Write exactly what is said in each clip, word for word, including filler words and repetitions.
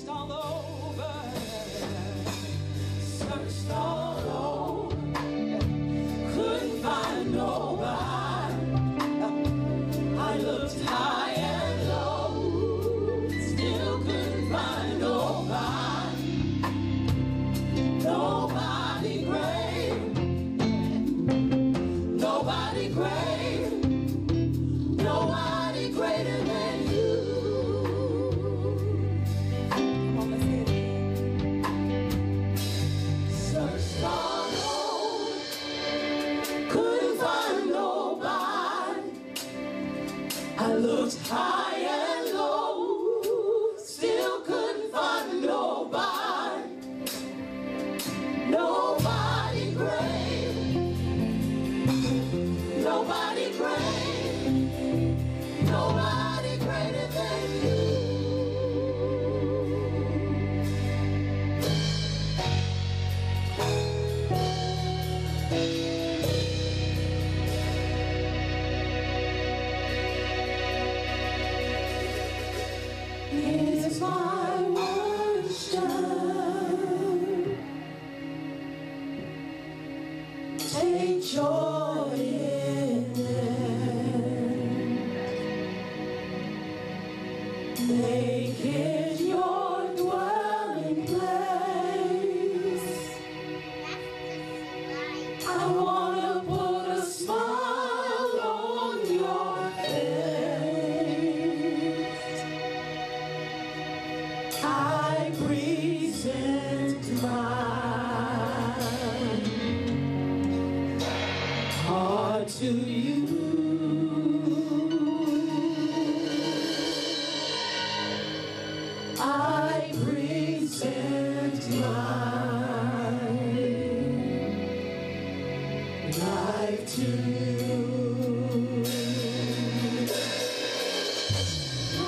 searched all over, searched all over, couldn't find nobody. I looked high and low, still couldn't find nobody. Nobody great, nobody great, nobody greater than you. Come on, let's get it. Searched all over, couldn't find nobody. I looked high and low, still couldn't find nobody. Nobody great, nobody great, nobody greater than you. It's my worship. Take joy in it. Make it your dwelling place. I wanna put a smile on your face. I present my heart to you. I present my life to you. I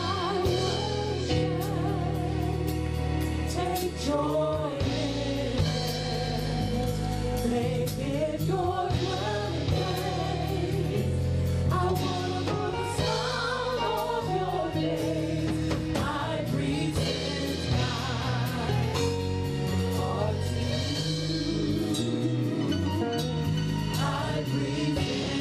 worship, take joy in it, make it your dwelling place. I wanna put a smile on your face. I present my heart to you. I present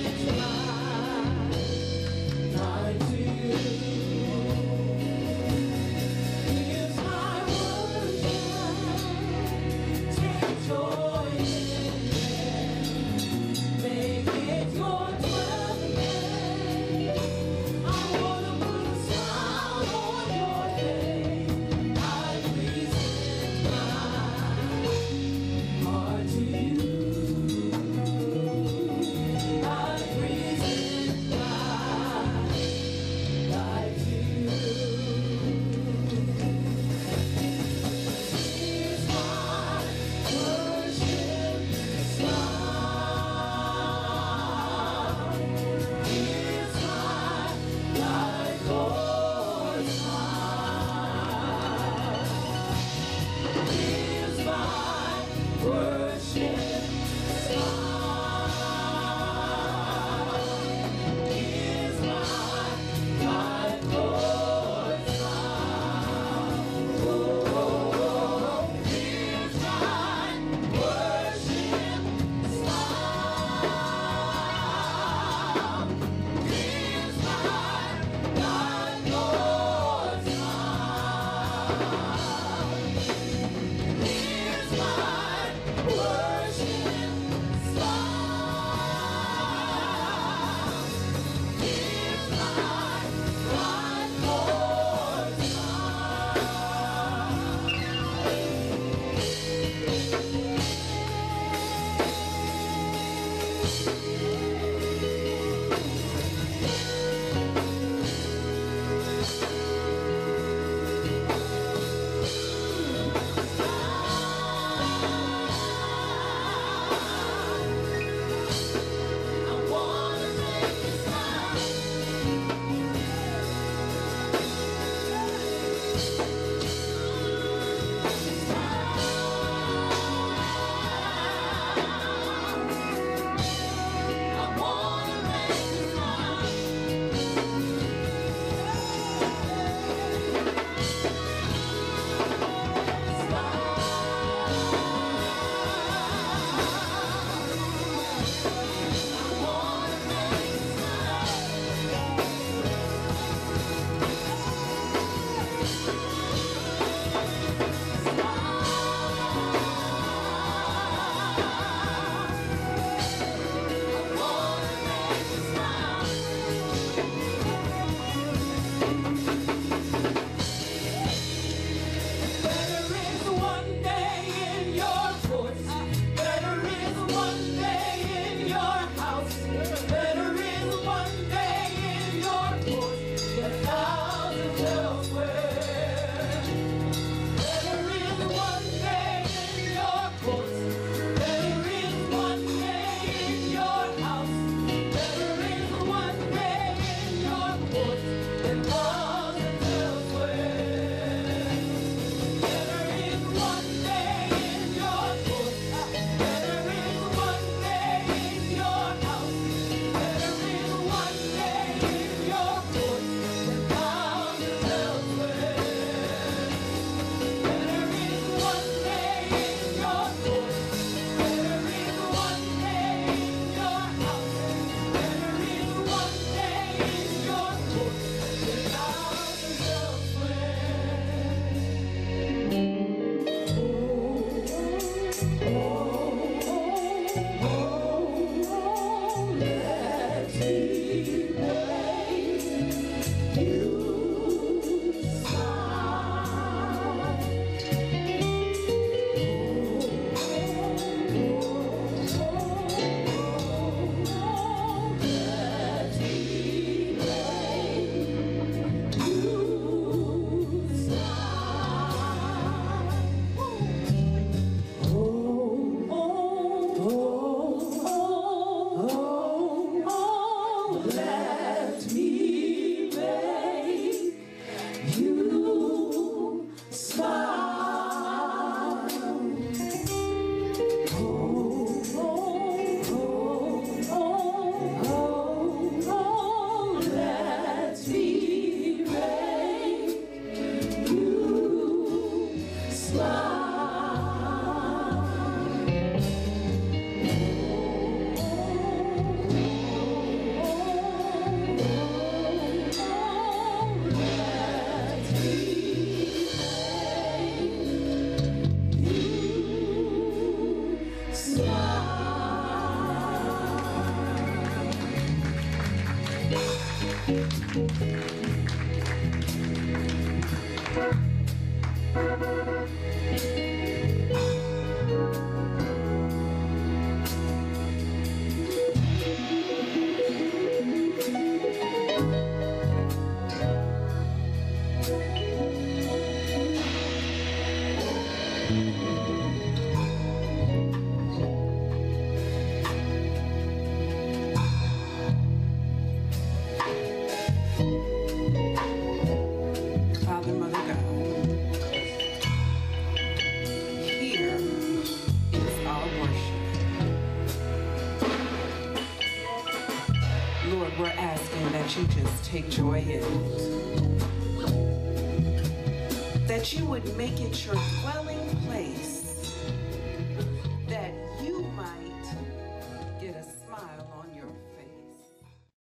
asking that you just take joy in it. That you would make it your dwelling place